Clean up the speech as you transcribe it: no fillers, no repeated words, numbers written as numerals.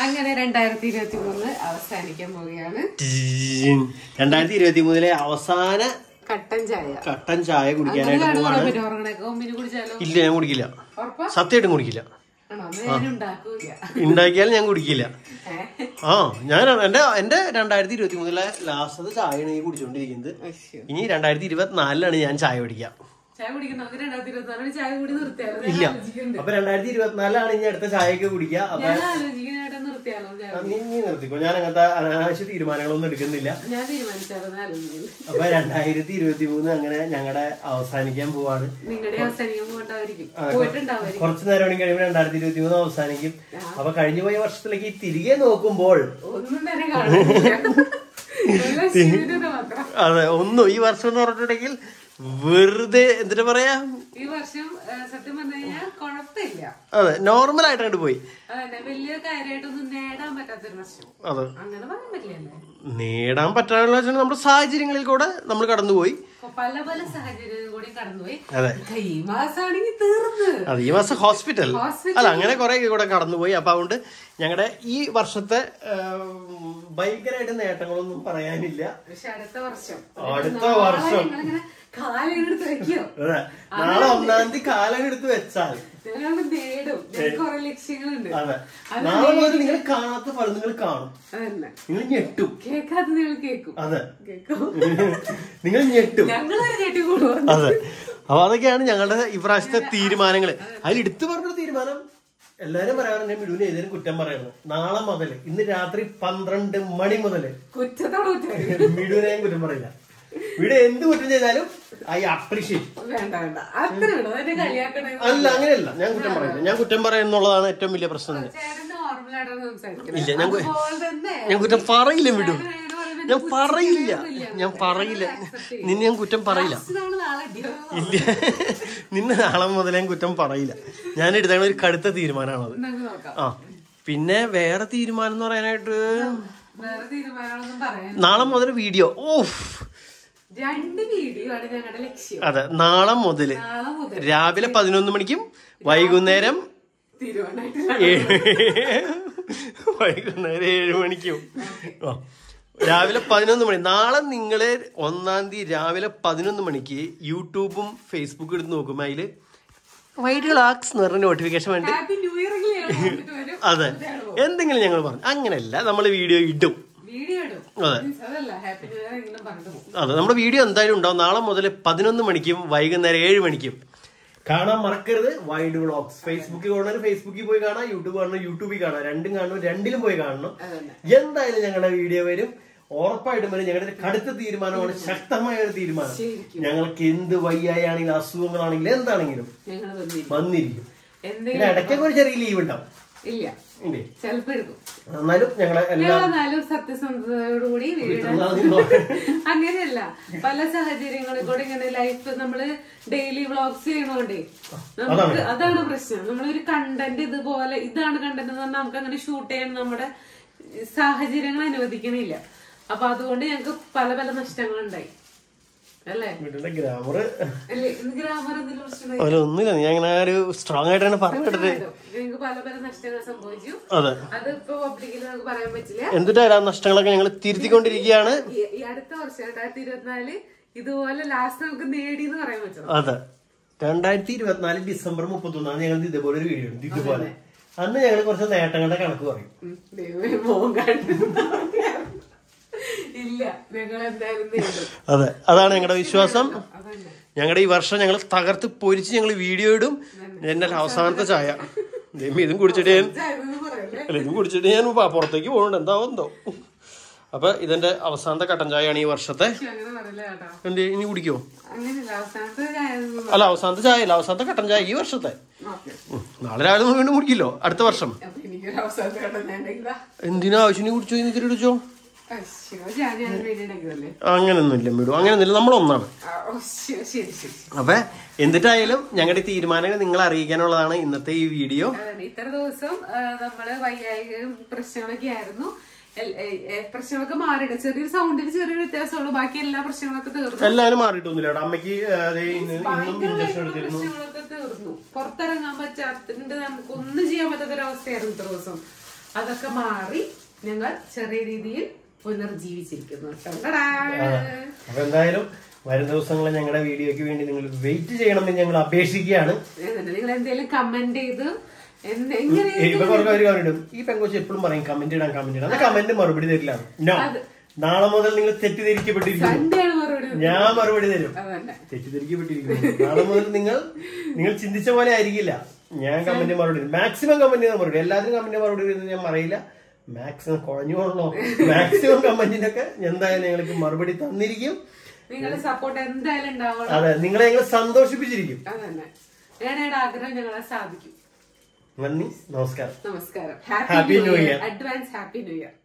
അങ്ങനെ 2023 അവസാനിക്കാൻ പോവുകയാണ്. 2023 അവസാന കട്ടൻ ചായ കുടിക്കാനായിട്ട് ഇല്ല, ഞാൻ കുടിക്കില്ല, സത്യമായിട്ടും കുടിക്കില്ല. ഉണ്ടാക്കിയാലും ഞാൻ കുടിക്കില്ല. ഞാൻ എന്റെ 2023 ലാസ്റ്റത്തെ ചായയാണ് ഈ കുടിച്ചോണ്ടിരിക്കുന്നത്. ഇനി 2024 ഞാൻ ചായ കുടിക്കാം. ഇല്ല, അപ്പൊ 2024 ഇനി അടുത്ത ചായയൊക്കെ കുടിക്കുക. നീ നിർത്തിക്കോ, ഞാൻ അങ്ങനത്തെ അനാവശ്യ തീരുമാനങ്ങളൊന്നും എടുക്കുന്നില്ല. അപ്പൊ 2023 അങ്ങനെ ഞങ്ങളുടെ അവസാനിക്കാൻ പോവാണ്. കുറച്ചു നേരം കൂടി കഴിയുമ്പോൾ 2023 അവസാനിക്കും. അപ്പൊ കഴിഞ്ഞു പോയ വർഷത്തിലേക്ക് തിരികെ നോക്കുമ്പോൾ അതെ ഒന്നും ഈ വർഷം എന്ന് പറഞ്ഞിട്ടുണ്ടെങ്കിൽ വെറുതെ എന്നിട്ട് പറയാ, ഈ വർഷം സത്യം പറഞ്ഞു കഴിഞ്ഞാൽ കുഴപ്പമില്ല. അതെ, നോർമൽ ആയിട്ട് പോയി. വലിയ കാര്യമായിട്ടൊന്നും നേടാൻ പറ്റാത്തൊരു വർഷം. അതെ, അങ്ങനെ പറയാൻ പറ്റില്ല. നേടാൻ പറ്റാനുള്ള നമ്മുടെ സാഹചര്യങ്ങളിൽ കൂടെ നമ്മൾ കടന്നുപോയി, പല പല സാഹചര്യങ്ങളിൽ കൂടി കടന്നുപോയി. അതെ, ഈ മാസമാണെങ്കിൽ തീർന്ന്. അതെ, ഈ മാസം ഹോസ്പിറ്റൽ അല്ല അങ്ങനെ കുറെ കൂടെ കടന്നുപോയി. അപ്പൊ അതുകൊണ്ട് ഞങ്ങളുടെ ഈ വർഷത്തെ ഭയങ്കരമായിട്ട് നേട്ടങ്ങളൊന്നും പറയാനില്ല. പക്ഷെ അടുത്ത വർഷം കാലെടുത്ത് വെക്കോ? അതെ, നാളെ 1-ാം തീയതി കാലെടുത്ത് വെച്ചാൽ ലക്ഷ്യങ്ങളുണ്ട്. അതെ, നാളെ മുതൽ നിങ്ങൾ കാണാത്ത ഫലം നിങ്ങൾ കാണും, നിങ്ങൾ ഞെട്ടും. കേൾക്കാത്ത നിങ്ങൾ കേൾക്കും. അതെ, നിങ്ങൾ ഞെട്ടും. അതെ, അപ്പൊ അതൊക്കെയാണ് ഞങ്ങളുടെ ഇപ്രാവശ്യത്തെ തീരുമാനങ്ങള്. അതിൽ എടുത്തു പറഞ്ഞൊരു തീരുമാനം എല്ലാരും പറയാറുണ്ട്, മിടുവിന് ഏതെങ്കിലും കുറ്റം പറയണം. നാളെ മുതൽ ഇന്ന് രാത്രി 12 മണി മുതൽ മിടുവിനെയും കുറ്റം പറയില്ല. വീട് എന്ത് കുറ്റം ചെയ്താലും ഐ അപ്രീഷിയേറ്റ്. അല്ല, അങ്ങനെയല്ല, ഞാൻ കുറ്റം പറയില്ല. ഞാൻ കുറ്റം പറയുന്നുള്ളതാണ് ഏറ്റവും വലിയ പ്രശ്നം. ഇല്ല, ഞാൻ കുറ്റം പറയില്ല വിടും. ഞാൻ പറയില്ല നിന്നെ ഞാൻ കുറ്റം പറയില്ല. ഇല്ല, നിന്നെ നാളെ മുതൽ ഞാൻ കുറ്റം പറയില്ല. ഞാൻ എടുത്ത ഒരു കടുത്ത തീരുമാനമാണത്. ആ, പിന്നെ വേറെ തീരുമാനം എന്ന് പറയാനായിട്ട് നാളെ മുതൽ വീഡിയോ. അതെ, നാളെ മുതല് രാവിലെ 11 മണിക്കും വൈകുന്നേരം 7 മണിക്കും. രാവിലെ 11 മണി. നാളെ നിങ്ങള് 1-ാം തീയതി രാവിലെ 11 മണിക്ക് യൂട്യൂബും ഫേസ്ബുക്കും എടുത്ത് നോക്കും. അതില് വൈഡ് ലാക്സ് എന്ന് പറഞ്ഞ നോട്ടിഫിക്കേഷൻ വേണ്ടി. അതെ, എന്തെങ്കിലും ഞങ്ങൾ പറഞ്ഞു. അങ്ങനെയല്ല, നമ്മൾ വീഡിയോ ഇടും. അതെ, നമ്മുടെ വീഡിയോ എന്തായാലും ഉണ്ടാവും. നാളെ മുതൽ 11 മണിക്കും വൈകുന്നേരം 7 മണിക്കും കാണാൻ മറക്കരുത്. വൈഡ് വ്ളോഗ്സ് ഫേസ്ബുക്കിൽ കാണാൻ ഫേസ്ബുക്കിൽ പോയി കാണാം, യൂട്യൂബ് കാണണം യൂട്യൂബിൽ കാണാം. രണ്ടും കാണണം, രണ്ടിലും പോയി കാണണം. എന്തായാലും ഞങ്ങളുടെ വീഡിയോ വരും, ഉറപ്പായിട്ടും വരും. ഞങ്ങളുടെ കടുത്ത തീരുമാനമാണ്, ശക്തമായ ഒരു തീരുമാനം. ഞങ്ങൾക്ക് എന്ത് വയ്യായാണെങ്കിലും അസുഖങ്ങളാണെങ്കിലും എന്താണെങ്കിലും വന്നിരിക്കും. പിന്നെ ഇടയ്ക്കൊക്കെ ഒരു ചെറിയ ലീവ് ഉണ്ടാവും. ഇല്ല, ചിലപ്പോ എടുക്കും. എന്നാലും ഞങ്ങളെല്ലാരും സത്യസന്ധതയോടുകൂടി അങ്ങനെയല്ല, പല സാഹചര്യങ്ങളിൽ കൂടെ ഇങ്ങനെ ലൈഫ് നമ്മള് ഡെയിലി വ്ളോഗ്സ് ചെയ്യണോണ്ടേ നമുക്ക് അതാണ് പ്രശ്നം. നമ്മളൊരു കണ്ടന്റ് ഇതുപോലെ ഇതാണ് കണ്ടന്റ് എന്ന് പറഞ്ഞാൽ നമുക്ക് അങ്ങനെ ഷൂട്ട് ചെയ്യാൻ നമ്മുടെ സാഹചര്യങ്ങൾ അനുവദിക്കണില്ല. അപ്പൊ അതുകൊണ്ട് ഞങ്ങക്ക് പല പല നഷ്ടങ്ങളുണ്ടായി. ഒന്നുമില്ല, ഞാൻ ഇങ്ങനെ ഒരു സ്ട്രോങ് ആയിട്ടാണ് പറഞ്ഞിട്ട് പല പല നഷ്ടങ്ങൾ സംഭവിച്ചു. അതിപ്പോ പബ്ലിക്കിൽ നമുക്ക് പറയാൻ പറ്റില്ല. എന്തിട്ടാ നഷ്ടങ്ങളൊക്കെ ഞങ്ങൾ തിരുത്തിക്കൊണ്ടിരിക്കുകയാണ്. ഈ അടുത്ത വർഷം 2024 ഇതുപോലെ ലാസ്റ്റ് നമുക്ക് നേടിയെന്ന് പറയാൻ പറ്റും. അതെ, 2024 ഡിസംബർ 31 ഞങ്ങൾ ഇതുപോലെ ഒരു വീഡിയോ ഉണ്ട്. ഇതുപോലെ അന്ന് ഞങ്ങൾ കുറച്ച് നേട്ടങ്ങളുടെ കണക്ക് പറയും. അതെ, അതാണ് ഞങ്ങളുടെ വിശ്വാസം. ഞങ്ങളുടെ ഈ വർഷം ഞങ്ങൾ തകർത്ത് പൊരിച്ച് ഞങ്ങൾ വീഡിയോ ഇടും. എന്റെ അവസാനത്തെ ചായ ഇതും കുടിച്ചിട്ട് ഞാൻ പുറത്തേക്ക് പോകുന്നുണ്ട്, എന്താവോ. അപ്പൊ ഇതെന്റെ അവസാനത്തെ കട്ടൻ ചായയാണ് ഈ വർഷത്തെ. എന്ത് ഇനി കുടിക്കോ? അല്ല, അവസാനത്തെ ചായ അല്ല, അവസാനത്തെ കട്ടൻ ചായ ഈ വർഷത്തെ. നാളെ രാവിലെ വീണ്ടും കുടിക്കില്ലോ അടുത്ത വർഷം. എന്തിനാ ആവശ്യം കുടിച്ചോ? ഇനി കുടിച്ചോ? അങ്ങനൊന്നുമില്ല വിടും, അങ്ങനെയൊന്നുമില്ല, നമ്മളൊന്നാണ്. അപ്പൊ എന്തിട്ടായാലും ഞങ്ങളുടെ തീരുമാനങ്ങൾ നിങ്ങളെ അറിയിക്കാനുള്ളതാണ് ഇന്നത്തെ ഈ വീഡിയോ. ഇത്ര ദിവസം നമ്മള് വയ്യായികയും പ്രശ്നങ്ങളൊക്കെ ആയിരുന്നു. പ്രശ്നങ്ങളൊക്കെ മാറിയിട്ട് ചെറിയൊരു സൗണ്ടിന് ചെറിയൊരു വ്യത്യാസമുള്ളൂ. ബാക്കി എല്ലാ പ്രശ്നങ്ങളൊക്കെ തീർന്നു. എല്ലാവരും മാറിയിട്ടൊന്നുമില്ല. അമ്മയ്ക്ക് പ്രശ്നങ്ങളൊക്കെ തീർന്നു. പുറത്തിറങ്ങാൻ പറ്റാത്തതിന്റെ നമുക്കൊന്നും ചെയ്യാൻ പറ്റാത്തൊരവസ്ഥയായിരുന്നു ഇത്ര ദിവസം. അതൊക്കെ മാറി ഞങ്ങൾ ചെറിയ രീതിയിൽ പുനർജീവിച്ചിരിക്കുന്നു. അപ്പൊ എന്തായാലും വരും ദിവസങ്ങളിൽ ഞങ്ങളുടെ വീഡിയോക്ക് വേണ്ടി നിങ്ങൾ വെയിറ്റ് ചെയ്യണമെന്ന് ഞങ്ങൾ അപേക്ഷിക്കുകയാണ്. നിങ്ങൾ എന്തെങ്കിലും കമന്റ് ചെയ്ത് ഇപ്പൊ പറഞ്ഞിടും ഈ പെങ്കൊച്ച് എപ്പോഴും പറയും കമന്റ് ഇടാൻ കമന്റ് മറുപടി തരില്ല. നാളെ മുതൽ നിങ്ങൾ തെറ്റിദ്ധരിക്കപ്പെട്ടിരിക്കുന്നു. ഞാൻ മറുപടി തരും. തെറ്റിദ്ധരിക്കപ്പെട്ടിരിക്കുന്നു. നാളെ മുതൽ നിങ്ങൾ ചിന്തിച്ച പോലെ ആയിരിക്കില്ല. ഞാൻ കമന്റ് മറുപടി മാക്സിമം കമന്റ് മറുപടി എല്ലാത്തിനും കമന്റ് മറുപടി വരുന്നത് ഞാൻ പറയില്ല. മാക്സിമം കുഴഞ്ഞു പോകണോ മാക്സിമം കമന്റിനൊക്കെ എന്തായാലും ഞങ്ങൾക്ക് മറുപടി തന്നിരിക്കും. നിങ്ങളുടെ സപ്പോർട്ട് എന്തായാലും ഉണ്ടാവണം. അതെ, നിങ്ങളെ ഞങ്ങൾ സന്തോഷിപ്പിച്ചിരിക്കും. ആഗ്രഹം ഞങ്ങളെ സാധിക്കും. നന്ദി, നമസ്കാരം. Happy new year. Advance happy new year.